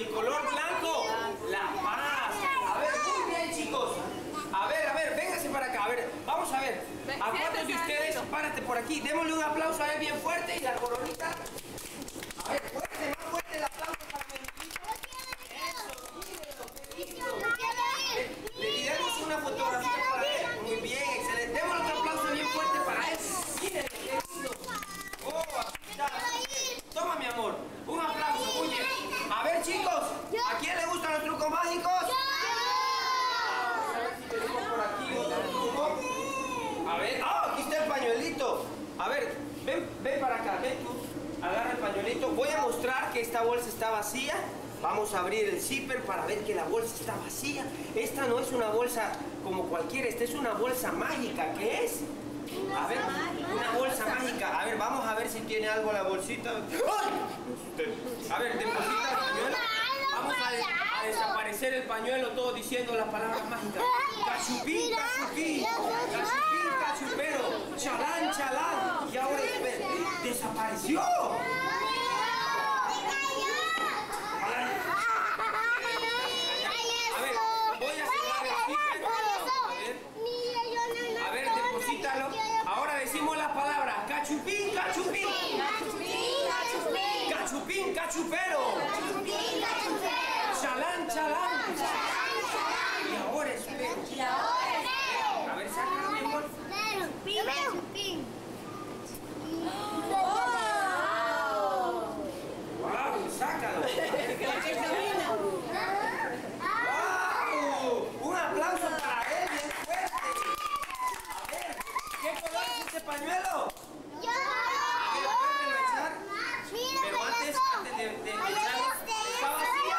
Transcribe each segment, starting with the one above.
el color blanco, la paz. A ver, muy bien, chicos. A ver, véngase para acá. A ver, vamos a ver. ¿A cuántos de ustedes? Párate por aquí. Démosle un aplauso a él bien fuerte y la coronita. A ver, fuerte, más fuerte el aplauso para Manuelito. Eso, le damos una fotografía para él. Muy bien, excelente. Démosle otro aplauso bien fuerte para él. Miren, qué lindo. Oh, aquí está. Toma, mi amor. Un aplauso, muy bien. A ver, chicos, ¿a quién le gustan los trucos mágicos? Vamos a ver si tenemos por aquí otro truco. A ver, aquí está el pañuelito. A ver, ven para acá, ven tú. Agarra el pañuelito. Voy a mostrar que esta bolsa está vacía. Vamos a abrir el zipper para ver que la bolsa está vacía. Esta no es una bolsa como cualquiera, esta es una bolsa mágica. ¿Qué es? A ver, una bolsa mágica. A ver, vamos a ver si tiene algo la bolsita. ¡Ay! A ver, deposita el pañuelo. Vamos a desaparecer el pañuelo, todos diciendo las palabras mágicas. Cachupín, cachupín. Cachupín, cachupero. Chalán, chalán. Y ahora desapareció. A ver, voy a cerrar el zipper. A ver, deposítalo. Ahora decimos las palabras. Cachupín, cachupín. Cachupín, cachupero. Chalán, chalán. Y ahora espero. A ver, sácalo, mi amor. Wow, sácalo. Wow, un aplauso para él, bien fuerte. A ver, ¿qué color es este pañuelo? Pero antes de echarlo, está vacía.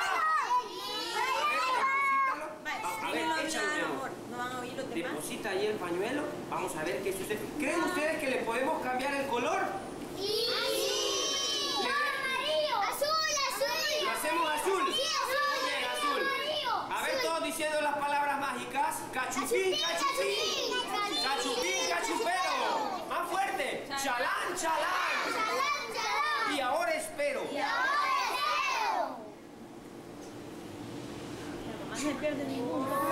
A ver, échalo, mi amor. No van a oír los demás. Deposita ahí el pañuelo. Vamos a ver qué sucede. ¿Creen ustedes que le podemos cambiar el color? Sí. Azul. ¿Lo hacemos azul? Sí, azul. Muy bien, azul. A ver, todos diciendo las palabras mágicas. Cachupín, cachupín. Cachupín, cachupero. Más fuerte. Chalán, chalán. Y ahora espero. No se pierde ningún